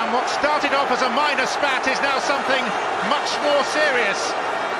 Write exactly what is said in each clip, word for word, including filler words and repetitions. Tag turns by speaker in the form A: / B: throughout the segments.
A: And what started off as a minor spat is now something much more serious.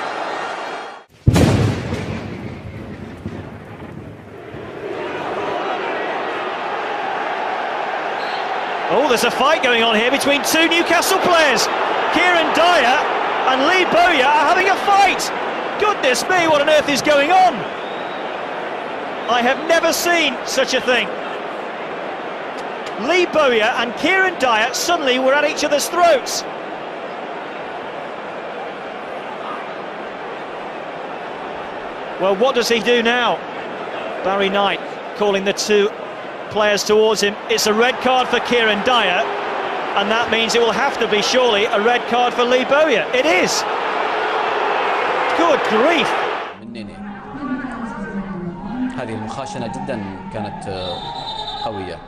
B: Oh, there's a fight going on here between two Newcastle players. Kieran Dyer and Lee Bowyer are having a fight. Goodness me, what on earth is going on? I have never seen such a thing. Lee Bowyer and Kieran Dyer suddenly were at each other's throats. Well, what does he do now? Barry Knight calling the two players towards him. It's a red card for Kieran Dyer, and that means it will have to be surely a red card for Lee Bowyer. It is. Good grief.
C: هذه المخاشنة جدا كانت قوية.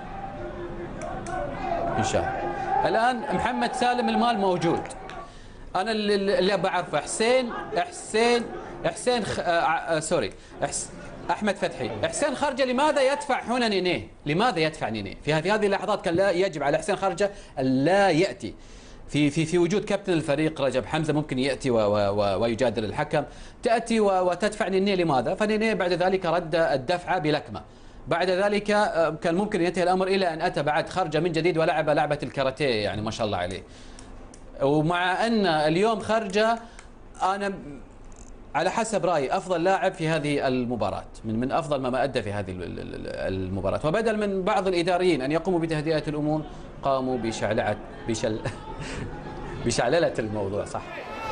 C: إن شاء الله. الآن محمد سالم المال موجود. أنا اللي بعرفه حسين حسين حسين خ... آه... سوري حس... أحمد فتحي. حسين خرجة لماذا يدفع هنا نينيه؟ لماذا يدفع نينيه؟ في هذه هذه اللحظات كان لا يجب على حسين خرجة لا يأتي. في في في وجود كابتن الفريق رجب حمزة ممكن يأتي و و ويجادل الحكم، تأتي وتدفع نينيه لماذا؟ فنينيه بعد ذلك رد الدفعة بلكمة. بعد ذلك كان ممكن ينتهي الأمر إلى أن أتى بعد خرجة من جديد ولعب لعبة الكاراتيه، يعني ما شاء الله عليه. ومع أن اليوم خرجة أنا على حسب رأيي أفضل لاعب في هذه المباراة، من من أفضل ما أدى في هذه المباراة، وبدل من بعض الإداريين أن يقوموا بتهدئة الأمور قاموا بشعلعة بشل بشعللة الموضوع. صح.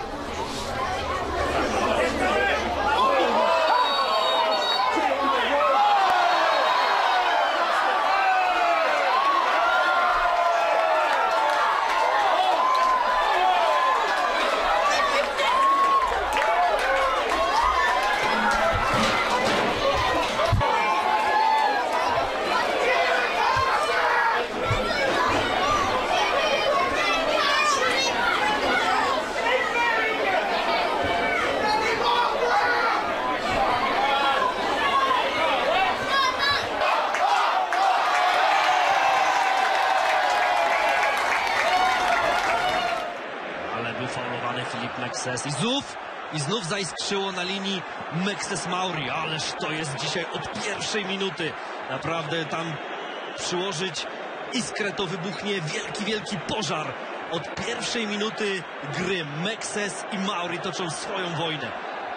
D: Faulowany Filip Mekses i znów, i znów zaiskrzyło na linii Mekses Mauri, ależ to jest dzisiaj od pierwszej minuty. Naprawdę tam przyłożyć iskrę to wybuchnie wielki, wielki pożar. Od pierwszej minuty gry Mekses i Mauri toczą swoją wojnę.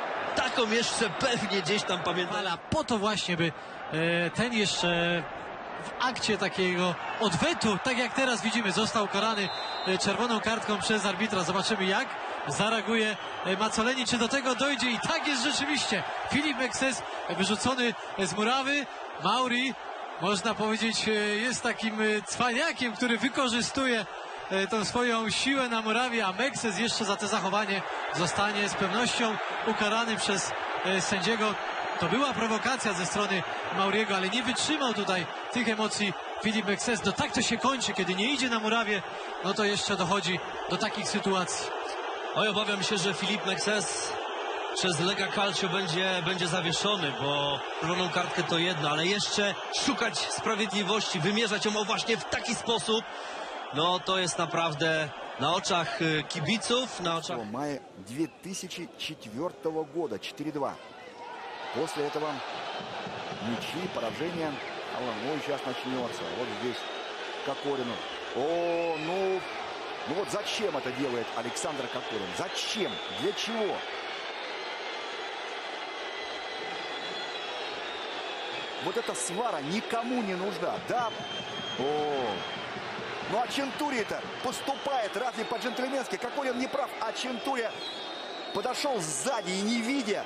D: Taką jeszcze pewnie gdzieś tam pamiętam.
E: Ale po to właśnie, by e, ten jeszcze w akcie takiego odwetu, tak jak teraz widzimy, został karany czerwoną kartką przez arbitra. Zobaczymy, jak zareaguje Macoleni, czy do tego dojdzie. I tak jest rzeczywiście. Filip Mekses wyrzucony z murawy. Mauri, można powiedzieć, jest takim cwaniakiem, który wykorzystuje tą swoją siłę na murawie, a Mekses jeszcze za to zachowanie zostanie z pewnością ukarany przez sędziego. To była prowokacja ze strony Mauriego, ale nie wytrzymał tutaj tych emocji Filip Mekses. No tak to się kończy, kiedy nie idzie na murawie, no to jeszcze dochodzi do takich sytuacji.
D: Oj, obawiam się, że Filip Mekses przez Lega Calcio będzie, będzie zawieszony, bo czerwoną kartkę to jedno, ale jeszcze szukać sprawiedliwości, wymierzać ją właśnie w taki sposób, no to jest naprawdę na oczach kibiców, na oczach...
F: Мая две тысячи четвёртого года, четыре два. После этого ничьи, поражения. Ну, сейчас начнется. Вот здесь Кокорину. О, ну, ну вот зачем это делает Александр Кокорин? Зачем? Для чего? Вот эта свара никому не нужна. Да? О, ну а Чентури-то поступает разве по-джентльменски? Кокорин не прав, а Чентури подошел сзади и не видя.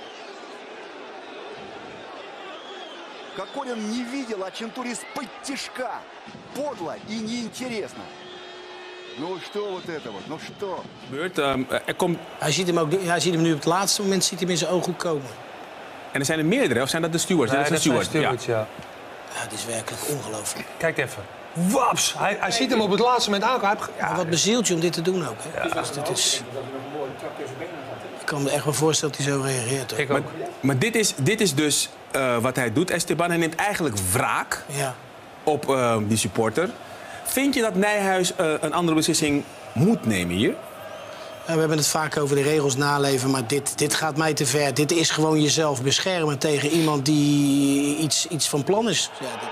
F: Кокорин не видел, а Чентури из-под тишка. Подло и неинтересно. Ну что вот это вот, ну что?
G: Gebeurt, uh, er komt...
H: Hij ziet hem ook, hij ziet hem nu op het laatste moment ziet hij hem in zijn ogen komen.
G: En er zijn er meerdere, of zijn dat de stewards?
I: Nee,
G: dat is
I: dat
G: een steward,
I: stewards, ja.
H: Ja, het is werkelijk ongelooflijk.
I: Kijk even. Waps! Hij, hij ziet hem op het laatste moment aankomen.
H: Ja, maar wat bezielt je om dit te doen ook, hè? Ja. Dus dit is... Ik kan me echt wel voorstellen dat hij zo reageert. Hoor.
I: Ik ook.
G: Maar, maar dit, is, dit is dus uh, wat hij doet, Esteban. Hij neemt eigenlijk wraak
H: ja.
G: op uh, die supporter. Vind je dat Nijhuis uh, een andere beslissing moet nemen hier?
H: Ja, we hebben het vaak over de regels naleven, maar dit, dit gaat mij te ver. Dit is gewoon jezelf beschermen tegen iemand die iets, iets van plan is. Ja, dit...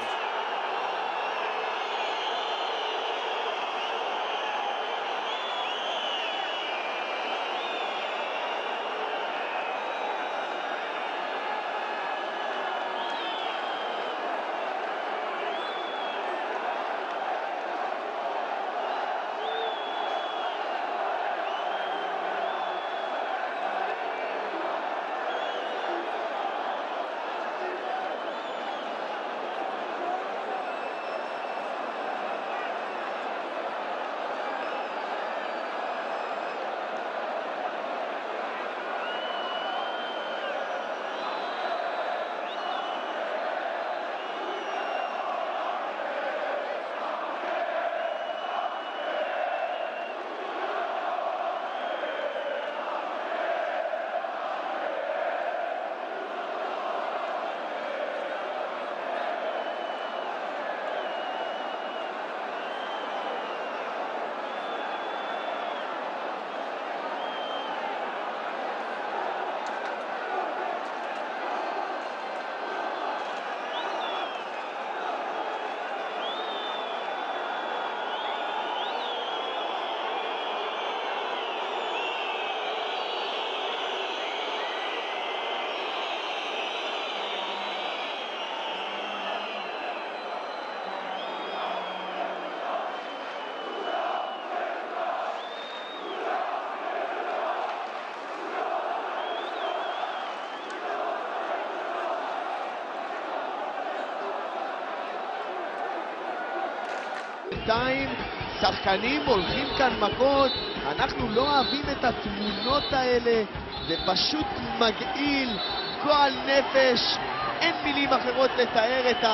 J: בינתיים שחקנים הולכים כאן מכות, אנחנו לא אוהבים את התמונות האלה, זה פשוט מגעיל, גועל נפש, אין מילים אחרות לתאר את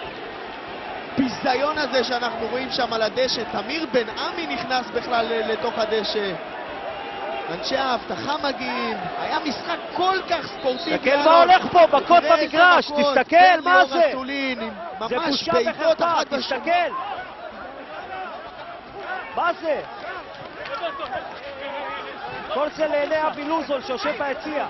J: הביזיון הזה שאנחנו רואים שם על הדשא. תמיר בן עמי נכנס בכלל לתוך הדשא, אנשי האבטחה מגיעים, היה משחק כל כך ספורטיבי.
B: תסתכל מה הולך פה, מכות במגרש, תסתכל מה זה, זה בושה וחרפה, תסתכל מה זה? כל זה לעיני אבי לוזון שיושב ביציע.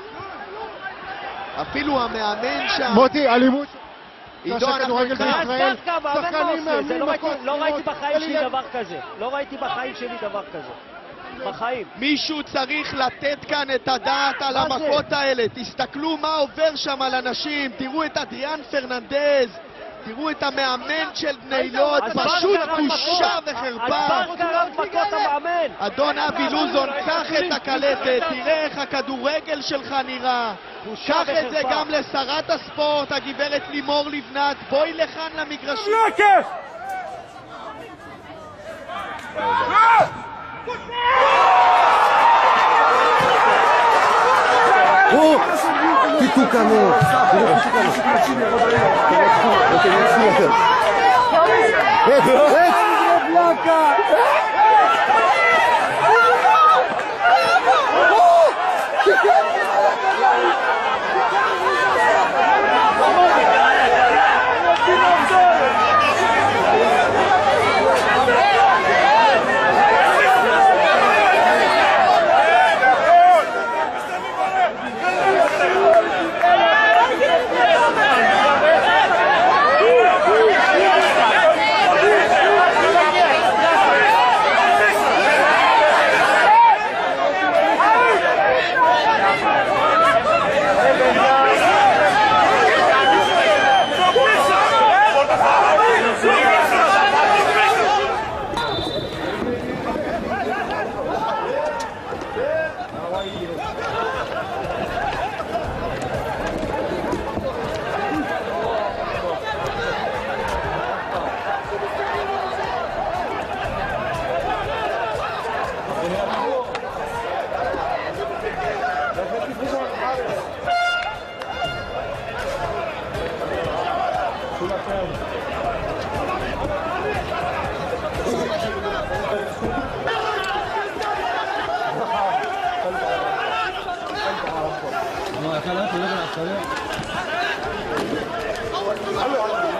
J: אפילו המאמן שם.
A: מוטי, אלימות.
J: עידו, אנחנו
B: ישראל. לא ראיתי בחיים שלי דבר כזה. לא ראיתי בחיים שלי דבר כזה. בחיים.
J: מישהו צריך לתת כאן את הדעת על המכות האלה. תסתכלו מה עובר שם על אנשים. תראו את אדריאן פרננדז. תראו את המאמן של בני לוד, פשוט בושה וחרפה. אדון אבי לוזון, קח את הקלטת, תראה איך הכדורגל שלך נראה. קח את זה גם לשרת הספורט, הגברת לימור לבנת, בואי לכאן למגרשים.
K: Fico Cano.
L: No, acá adelante, yo con la